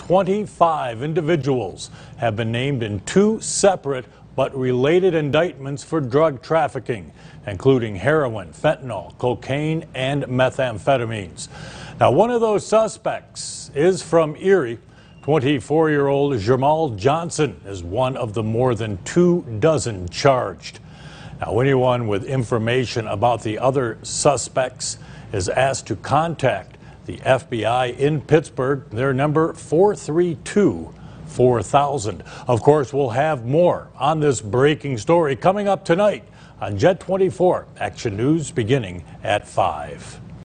25 individuals have been named in two separate but related indictments for drug trafficking, including heroin, fentanyl, cocaine, and methamphetamines. Now, one of those suspects is from Erie. 24-year-old Jamal Johnson is one of the more than 24 charged. Now, anyone with information about the other suspects is asked to contact the FBI in Pittsburgh. Their number 432-4000. Of course, we'll have more on this breaking story coming up tonight on Jet 24 Action News beginning at 5.